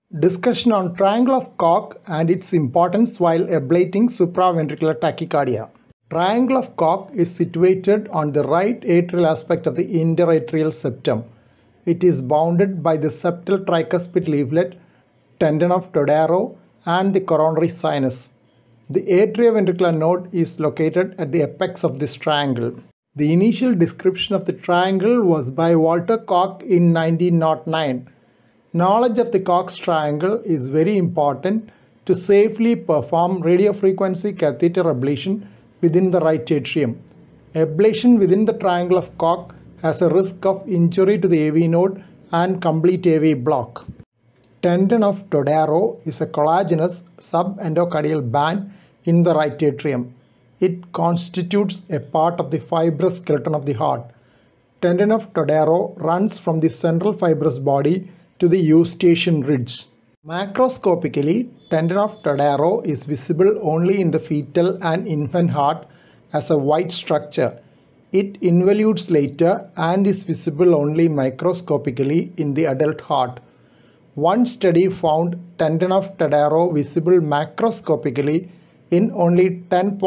Discussion on triangle of Koch and its importance while ablating supraventricular tachycardia. Triangle of Koch is situated on the right atrial aspect of the inter-atrial septum. It is bounded by the septal tricuspid leaflet, tendon of Todaro, and the coronary sinus. The atrioventricular node is located at the apex of this triangle. The initial description of the triangle was by Walter Koch in 1909. Knowledge of the Koch's triangle is very important to safely perform radiofrequency catheter ablation within the right atrium. Ablation within the triangle of Koch has a risk of injury to the AV node and complete AV block. Tendon of Todaro is a collagenous subendocardial band in the right atrium. It constitutes a part of the fibrous skeleton of the heart. Tendon of Todaro runs from the central fibrous body to the Eustachian ridge. Macroscopically, tendon of Todaro is visible only in the fetal and infant heart as a white structure. It involutes later and is visible only microscopically in the adult heart. One study found tendon of Todaro visible macroscopically in only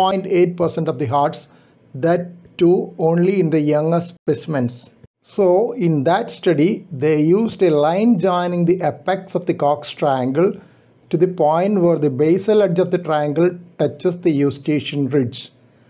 10.8% of the hearts, that too only in the younger specimens. So, in that study, they used a line joining the apex of the Koch's triangle to the point where the basal edge of the triangle touches the Eustachian ridge.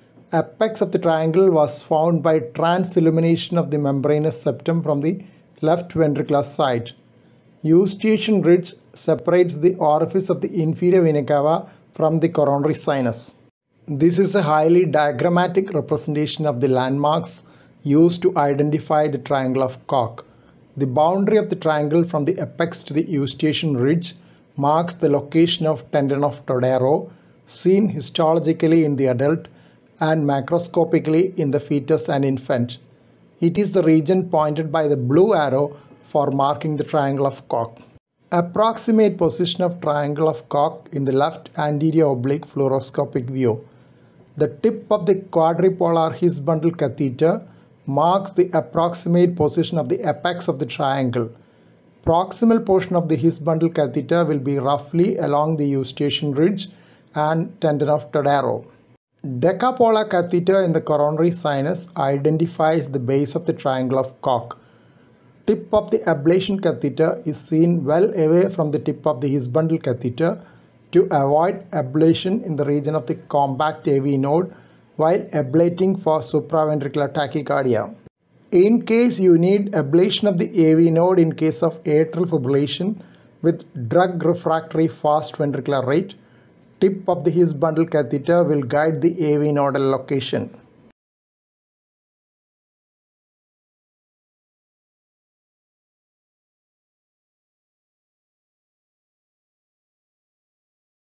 Apex of the triangle was found by transillumination of the membranous septum from the left ventricular side. Eustachian ridge separates the orifice of the inferior vena cava from the coronary sinus. This is a highly diagrammatic representation of the landmarks used to identify the triangle of Koch. The boundary of the triangle from the apex to the Eustachian ridge marks the location of tendon of Todaro, seen histologically in the adult and macroscopically in the fetus and infant. It is the region pointed by the blue arrow for marking the triangle of Koch. Approximate position of triangle of Koch in the left anterior oblique fluoroscopic view. The tip of the quadripolar His bundle catheter marks the approximate position of the apex of the triangle. Proximal portion of the His bundle catheter will be roughly along the Eustachian ridge and tendon of Todaro. Decapolar catheter in the coronary sinus identifies the base of the triangle of Koch. Tip of the ablation catheter is seen well away from the tip of the His bundle catheter to avoid ablation in the region of the compact AV node while ablating for supraventricular tachycardia. In case you need ablation of the AV node in case of atrial fibrillation with drug refractory fast ventricular rate, tip of the His bundle catheter will guide the AV nodal location.